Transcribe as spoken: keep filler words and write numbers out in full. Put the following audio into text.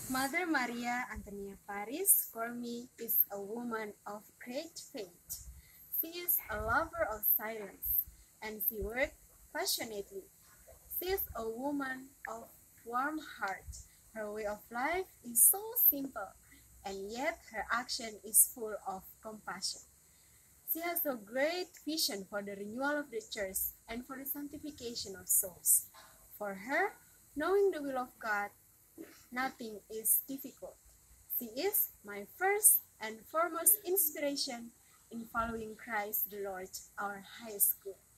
Mother Maria Antonia Paris, for me, is a woman of great faith. She is a lover of silence, and she worked passionately. She is a woman of warm heart. Her way of life is so simple, and yet her action is full of compassion. She has a great vision for the renewal of the church and for the sanctification of souls. For her, knowing the will of God, nothing is difficult. She is my first and foremost inspiration in following Christ the Lord, our highest good.